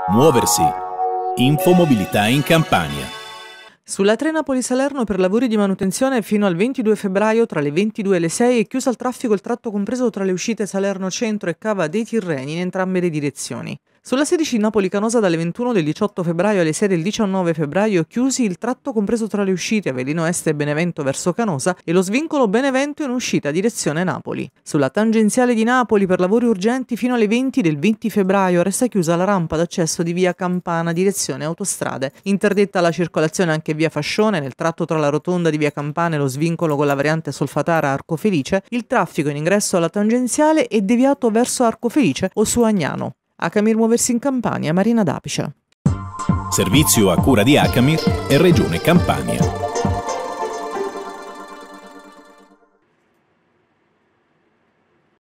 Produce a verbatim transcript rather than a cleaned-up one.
Muoversi. Infomobilità in Campania. Sulla tre Napoli-Salerno per lavori di manutenzione fino al ventidue febbraio tra le ventidue e le sei è chiuso al traffico il tratto compreso tra le uscite Salerno Centro e Cava dei Tirreni in entrambe le direzioni. Sulla sedici Napoli-Canosa dalle ventuno del diciotto febbraio alle sei del diciannove febbraio chiusi il tratto compreso tra le uscite Avellino Est e Benevento verso Canosa e lo svincolo Benevento in uscita direzione Napoli. Sulla tangenziale di Napoli per lavori urgenti fino alle venti del venti febbraio resta chiusa la rampa d'accesso di via Campana direzione autostrade. Interdetta la circolazione anche via Fascione nel tratto tra la rotonda di via Campana e lo svincolo con la variante Solfatara Arco Felice. Il traffico in ingresso alla tangenziale è deviato verso Arco Felice o su Agnano. Acamir Muoversi in Campania, Marina D'Apice. Servizio a cura di Acamir e Regione Campania.